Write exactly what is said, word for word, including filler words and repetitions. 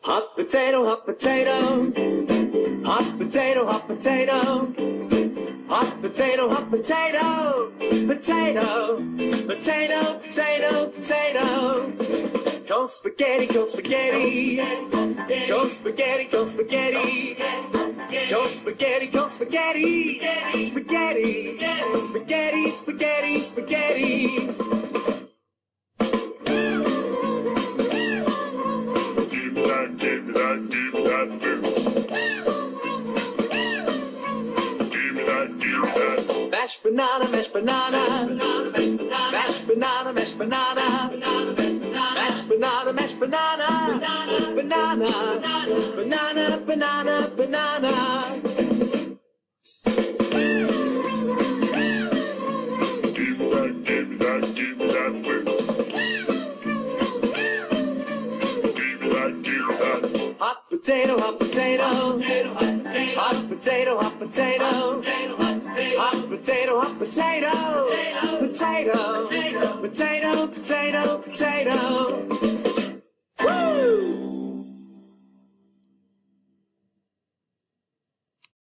Hot potato, hot potato, hot potato, hot potato, hot potato, hot potato, potato, potato, potato, potato. Cold spaghetti, cold spaghetti, cold spaghetti, cold spaghetti, cold spaghetti, cold spaghetti, spaghetti, spaghetti, spaghetti, spaghetti. Give me that, give me that food. Give me that, give me that. Mashed banana, mashed banana, mashed banana, mashed banana, mashed banana, mashed banana, banana, banana, banana, banana. Give me that, give me that, give me that food. Give me that, give me that. Hot potato, hot potato, hot potato, hot potato, hot potato, hot potato, potato, potato, potato, potato.